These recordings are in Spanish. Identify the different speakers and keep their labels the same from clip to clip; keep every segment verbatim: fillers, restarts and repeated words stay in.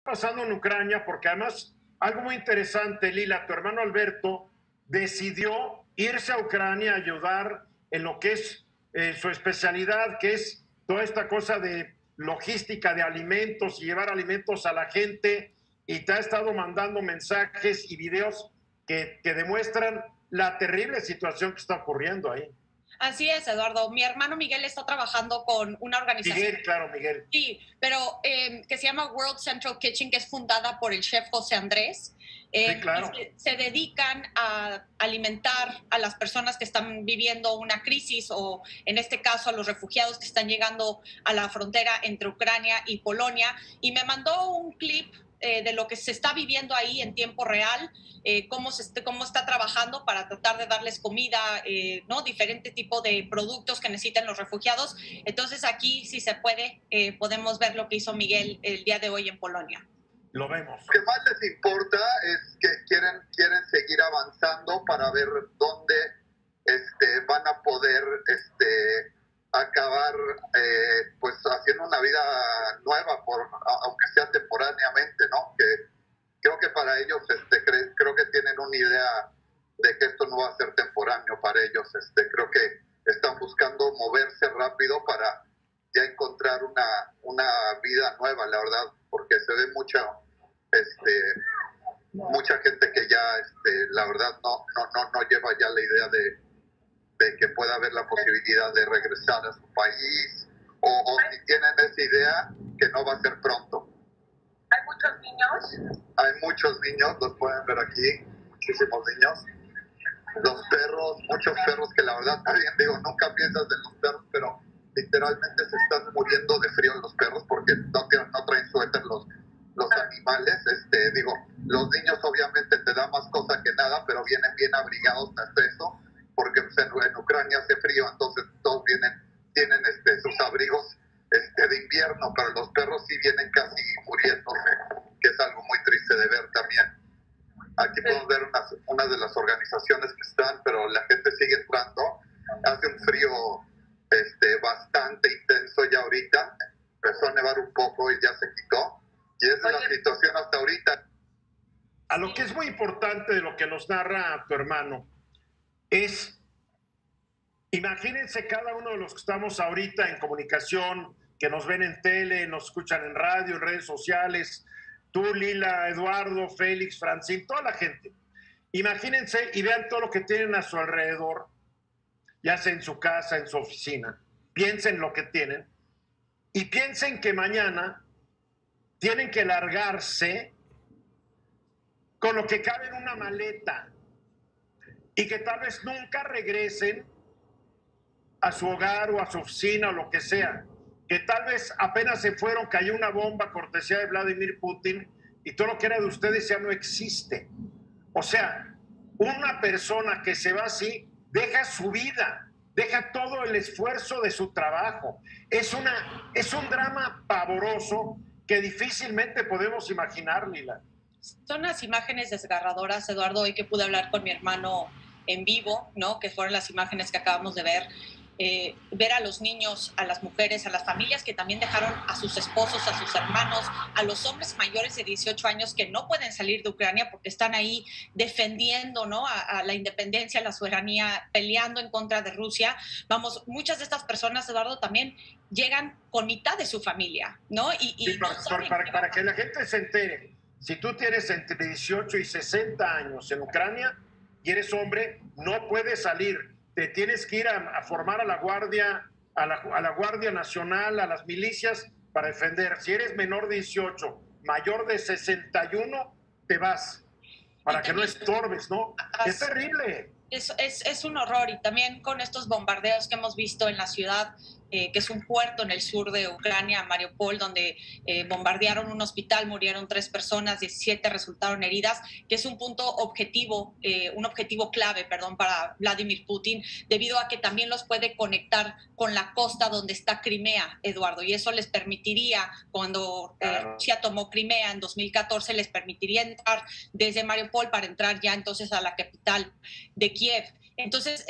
Speaker 1: pasando en Ucrania, porque además, algo muy interesante, Lila, tu hermano Alberto decidió irse a Ucrania a ayudar en lo que es eh, su especialidad, que es toda esta cosa de logística de alimentos y llevar alimentos a la gente, y te ha estado mandando mensajes y videos que, que demuestran la terrible situación que está ocurriendo ahí.
Speaker 2: Así es, Eduardo. Mi hermano Miguel está trabajando con una organización.
Speaker 1: Miguel, claro, Miguel.
Speaker 2: Sí, pero eh, que se llama World Central Kitchen, que es fundada por el chef José Andrés. Eh,
Speaker 1: Sí, claro.
Speaker 2: se, se dedican a alimentar a las personas que están viviendo una crisis, o en este caso a los refugiados que están llegando a la frontera entre Ucrania y Polonia. Y me mandó un clip eh, de lo que se está viviendo ahí en tiempo real, eh, cómo, se, cómo está trabajando para tratar de darles comida, eh, ¿no? Diferente tipo de productos que necesitan los refugiados. Entonces aquí, si se puede, eh, podemos ver lo que hizo Miguel el día de hoy en Polonia.
Speaker 1: Lo vemos.
Speaker 3: Lo que más les importa es que quieren, quieren seguir avanzando para ver dónde este, van a poder este, acabar eh, pues haciendo una vida nueva, por, aunque sea temporáneamente, ¿no? Que creo que para ellos este, creo, creo que tienen una idea de que esto no va a ser temporáneo para ellos. Este, creo que están buscando moverse rápido para ya encontrar una, una vida nueva, la verdad, porque se ve mucha, este, mucha gente que ya, este, la verdad, no, no, no, no lleva ya la idea de, de que pueda haber la posibilidad de regresar a su país, o, o si tienen esa idea, que no va a ser pronto.
Speaker 4: Hay muchos niños.
Speaker 3: Hay muchos niños, los pueden ver aquí, muchísimos niños. Los perros, muchos perros que la verdad, también digo, nunca piensas de los perros, pero literalmente se están muriendo de frío los perros porque no, tienen, no traen suéter los, los animales. Este, digo, los niños obviamente te dan más cosa que nada, pero vienen bien abrigados hasta eso, porque pues, en, en Ucrania hace frío, entonces todos vienen, tienen este, sus abrigos este, de invierno, pero los perros sí vienen casi muriéndose, que es algo muy triste de ver también. Aquí podemos ver unas, una de las organizaciones que están, pero la gente sigue entrando. Hace un frío este, bastante intenso ya ahorita. Empezó a nevar un poco y ya se quitó. Y esa es la situación hasta ahorita.
Speaker 1: A lo que es muy importante de lo que nos narra tu hermano es, imagínense cada uno de los que estamos ahorita en comunicación, que nos ven en tele, nos escuchan en radio, en redes sociales, tú, Lila, Eduardo, Félix, Francine, toda la gente. Imagínense y vean todo lo que tienen a su alrededor, ya sea en su casa, en su oficina. Piensen lo que tienen y piensen que mañana tienen que largarse con lo que cabe en una maleta y que tal vez nunca regresen a su hogar o a su oficina o lo que sea, que tal vez apenas se fueron, cayó una bomba cortesía de Vladimir Putin y todo lo que era de ustedes ya no existe. O sea, una persona que se va así deja su vida, deja todo el esfuerzo de su trabajo. Es, una, es un drama pavoroso que difícilmente podemos imaginar, Lila.
Speaker 2: Son las imágenes desgarradoras, Eduardo, hoy que pude hablar con mi hermano en vivo, ¿no? Que fueron las imágenes que acabamos de ver. Eh, ver a los niños, a las mujeres, a las familias que también dejaron a sus esposos, a sus hermanos, a los hombres mayores de dieciocho años que no pueden salir de Ucrania porque están ahí defendiendo, ¿no? a, a la independencia, a la soberanía, peleando en contra de Rusia. Vamos, muchas de estas personas, Eduardo, también llegan con mitad de su familia, ¿no? Y, y
Speaker 1: sí, para,
Speaker 2: no
Speaker 1: para, para, para que la gente se entere, si tú tienes entre dieciocho y sesenta años en Ucrania y eres hombre, no puedes salir. Te tienes que ir a, a formar a la Guardia, a la, a la Guardia Nacional, a las milicias para defender. Si eres menor de dieciocho, mayor de sesenta y uno, te vas para que no estorbes, ¿no? Es terrible.
Speaker 2: Es, es, es un horror, y también con estos bombardeos que hemos visto en la ciudad, eh, que es un puerto en el sur de Ucrania, Mariupol, donde eh, bombardearon un hospital, murieron tres personas, diecisiete resultaron heridas, que es un punto objetivo, eh, un objetivo clave, perdón, para Vladimir Putin, debido a que también los puede conectar con la costa donde está Crimea, Eduardo, y eso les permitiría, cuando eh, Rusia tomó Crimea en dos mil catorce, les permitiría entrar desde Mariupol para entrar ya entonces a la capital de Kiev. Entonces, eh,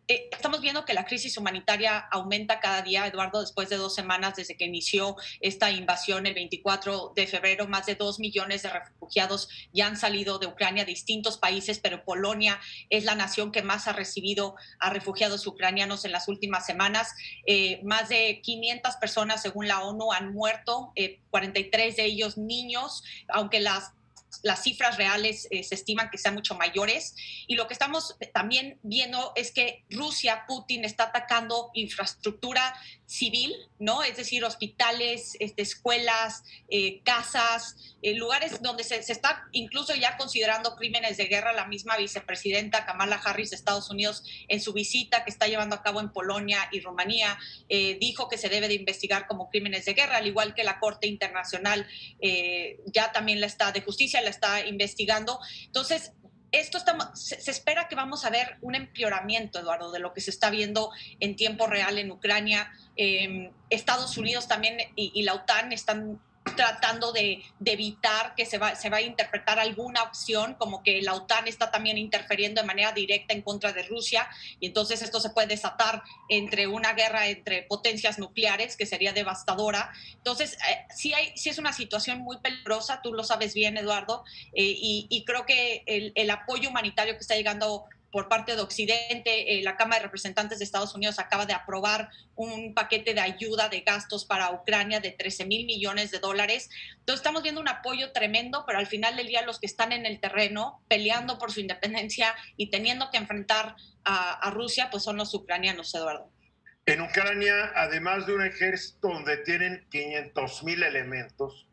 Speaker 2: Eh, estamos viendo que la crisis humanitaria aumenta cada día, Eduardo, después de dos semanas desde que inició esta invasión el veinticuatro de febrero. Más de dos millones de refugiados ya han salido de Ucrania, de distintos países, pero Polonia es la nación que más ha recibido a refugiados ucranianos en las últimas semanas. Eh, más de quinientas personas, según la ONU, han muerto, eh, cuarenta y tres de ellos niños, aunque las las cifras reales eh, se estiman que sean mucho mayores. Y lo que estamos también viendo es que Rusia, Putin, está atacando infraestructura civil, ¿no? Es decir, hospitales, este, escuelas, eh, casas, eh, lugares donde se, se está incluso ya considerando crímenes de guerra. La misma vicepresidenta Kamala Harris de Estados Unidos, en su visita que está llevando a cabo en Polonia y Rumanía, eh, dijo que se debe de investigar como crímenes de guerra, al igual que la Corte Internacional eh, ya también la está de justicia, la está investigando. Entonces, esto está, se, se espera que vamos a ver un empeoramiento, Eduardo, de lo que se está viendo en tiempo real en Ucrania. Eh, Estados Unidos también y, y la OTAN están tratando de, de evitar que se va, se va a interpretar alguna opción, como que la OTAN está también interfiriendo de manera directa en contra de Rusia, y entonces esto se puede desatar entre una guerra entre potencias nucleares, que sería devastadora. Entonces, eh, sí, hay, sí es una situación muy peligrosa, tú lo sabes bien, Eduardo, eh, y, y creo que el, el apoyo humanitario que está llegando por parte de Occidente, eh, la Cámara de Representantes de Estados Unidos acaba de aprobar un paquete de ayuda de gastos para Ucrania de trece mil millones de dólares. Entonces estamos viendo un apoyo tremendo, pero al final del día los que están en el terreno peleando por su independencia y teniendo que enfrentar a, a Rusia, pues son los ucranianos, Eduardo.
Speaker 1: En Ucrania, además de un ejército donde tienen quinientos mil elementos,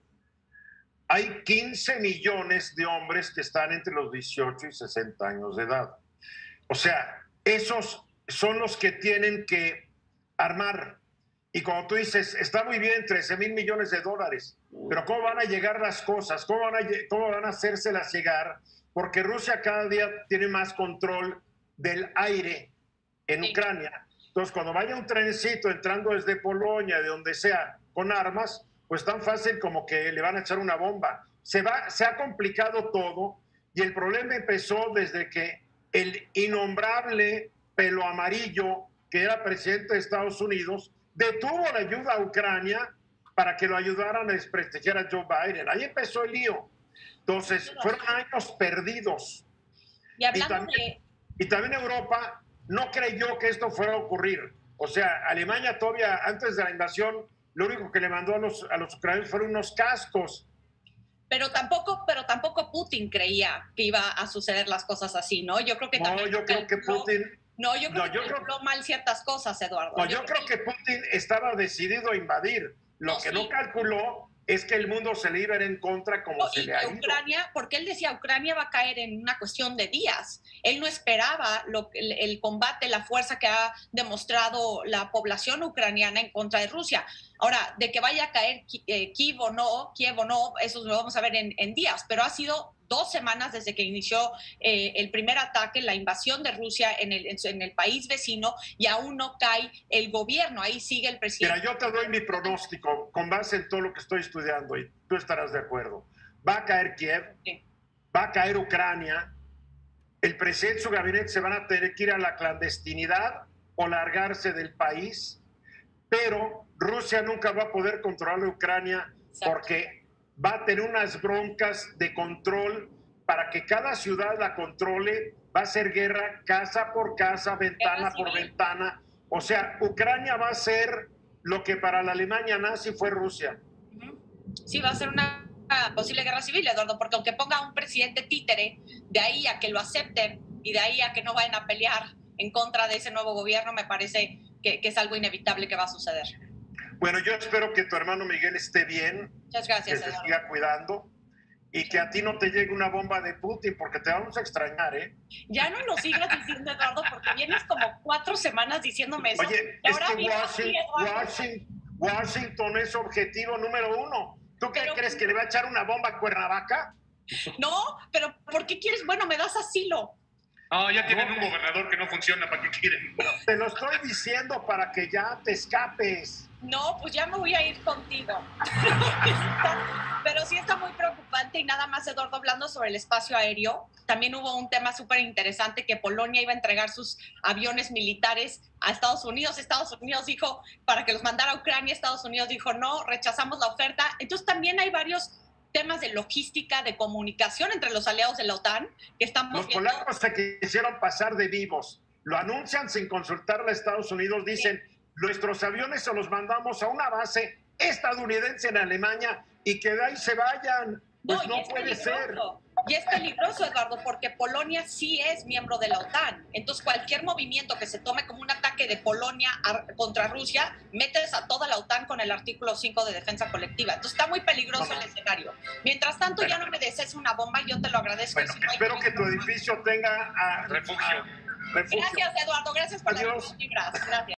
Speaker 1: hay quince millones de hombres que están entre los dieciocho y sesenta años de edad. O sea, esos son los que tienen que armar. Y como tú dices, está muy bien, trece mil millones de dólares, pero ¿cómo van a llegar las cosas? ¿Cómo van a, cómo van a hacérselas llegar? Porque Rusia cada día tiene más control del aire en Ucrania. Entonces, cuando vaya un trencito entrando desde Polonia, de donde sea, con armas, pues tan fácil como que le van a echar una bomba. Se, va, se ha complicado todo, y el problema empezó desde que el innombrable pelo amarillo, que era presidente de Estados Unidos, detuvo la ayuda a Ucrania para que lo ayudaran a desprestigiar a Joe Biden. Ahí empezó el lío. Entonces, fueron años perdidos.
Speaker 2: Y hablando
Speaker 1: y también,
Speaker 2: de...
Speaker 1: Y también Europa no creyó que esto fuera a ocurrir. O sea, Alemania todavía, antes de la invasión, lo único que le mandó a los, a los ucranianos fueron unos cascos.
Speaker 2: Pero tampoco, pero tampoco Putin creía que iba a suceder las cosas así, ¿no? Yo creo que
Speaker 1: no,
Speaker 2: también
Speaker 1: yo creo que Putin...
Speaker 2: No, yo creo
Speaker 1: no,
Speaker 2: que
Speaker 1: yo
Speaker 2: calculó
Speaker 1: creo,
Speaker 2: mal ciertas cosas, Eduardo.
Speaker 1: No, yo, yo creo que... que Putin estaba decidido a invadir. Lo no, que sí. no calculó es que el mundo se le iba a ir en contra como no, se le ha ido.
Speaker 2: Ucrania, porque él decía, Ucrania va a caer en una cuestión de días. Él no esperaba lo, el, el combate, la fuerza que ha demostrado la población ucraniana en contra de Rusia. Ahora, de que vaya a caer eh, Kiev o no, Kiev o no, eso lo vamos a ver en, en días, pero ha sido dos semanas desde que inició eh, el primer ataque, la invasión de Rusia en el, en el país vecino, y aún no cae el gobierno. Ahí sigue el presidente.
Speaker 1: Mira, yo te doy mi pronóstico con base en todo lo que estoy estudiando, y tú estarás de acuerdo. Va a caer Kiev, sí. va a caer Ucrania, el presidente y su gabinete se van a tener que ir a la clandestinidad o largarse del país, pero Rusia nunca va a poder controlar a Ucrania. Exacto. Porque va a tener unas broncas de control para que cada ciudad la controle. Va a ser guerra casa por casa, ventana por ventana. O sea, Ucrania va a ser lo que para la Alemania nazi fue Rusia.
Speaker 2: Sí, va a ser una posible guerra civil, Eduardo, porque aunque ponga un presidente títere, de ahí a que lo acepten y de ahí a que no vayan a pelear en contra de ese nuevo gobierno, me parece que, que es algo inevitable que va a suceder.
Speaker 1: Bueno, yo espero que tu hermano Miguel esté bien.
Speaker 2: Muchas gracias,
Speaker 1: que se
Speaker 2: Eduardo.
Speaker 1: siga cuidando y que a ti no te llegue una bomba de Putin, porque te vamos a extrañar, ¿eh?
Speaker 2: Ya no lo sigas diciendo, Eduardo, porque vienes como cuatro semanas diciéndome eso.
Speaker 1: Oye,
Speaker 2: y
Speaker 1: es
Speaker 2: ahora
Speaker 1: que Washington,
Speaker 2: aquí,
Speaker 1: Washington, Washington es objetivo número uno. ¿Tú qué pero, crees, que le va a echar una bomba a Cuernavaca?
Speaker 2: No, pero ¿por qué quieres? Bueno, me das asilo.
Speaker 5: No, ya tienen no, un gobernador que no funciona, ¿para qué quieren?
Speaker 1: Te lo estoy diciendo para que ya te escapes.
Speaker 2: No, pues ya me voy a ir contigo. Pero sí está muy preocupante y nada más, Eduardo, hablando sobre el espacio aéreo, también hubo un tema súper interesante que Polonia iba a entregar sus aviones militares a Estados Unidos. Estados Unidos dijo, para que los mandara a Ucrania, Estados Unidos dijo, no, rechazamos la oferta. Entonces también hay varios temas de logística, de comunicación entre los aliados de la OTAN que estamos
Speaker 1: Los
Speaker 2: viendo.
Speaker 1: polacos se quisieron pasar de vivos. Lo anuncian sin consultarle a Estados Unidos. Dicen, sí, nuestros aviones se los mandamos a una base estadounidense en Alemania y que de ahí se vayan. Pues no, no puede ser.
Speaker 2: Y es peligroso, Eduardo, porque Polonia sí es miembro de la OTAN. Entonces, cualquier movimiento que se tome como un ataque de Polonia a, contra Rusia, metes a toda la OTAN con el artículo cinco de defensa colectiva. Entonces, está muy peligroso no, no. el escenario. Mientras tanto, bueno, ya no me desees una bomba, yo te lo agradezco.
Speaker 1: Bueno,
Speaker 2: si no
Speaker 1: espero que tu edificio tenga a,
Speaker 5: refugio.
Speaker 1: A, refugio.
Speaker 2: Gracias, Eduardo. Gracias por
Speaker 1: Adiós.
Speaker 2: las vibras. Gracias.